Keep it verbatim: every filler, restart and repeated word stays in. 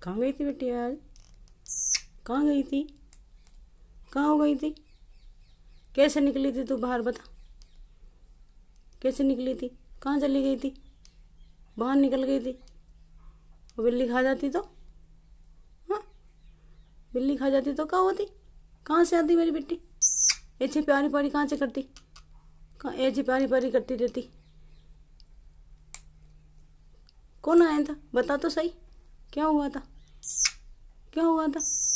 कहाँ गई थी बेटी आज? कहाँ गई थी? कहाँ हो गई थी? कैसे निकली थी तू बाहर, बता। कैसे निकली थी? कहाँ चली गई थी? बाहर निकल गई थी? वो बिल्ली खा जाती तो? हाँ, बिल्ली खा जाती तो क्या होती? कहाँ से आती मेरी बेटी? ऐसी प्यारी प्यारी कहाँ से करती? कहाँ ऐसी प्यारी प्यारी करती रहती? कौन आया था? बता तो सही, क्या हुआ था? क्या हुआ था?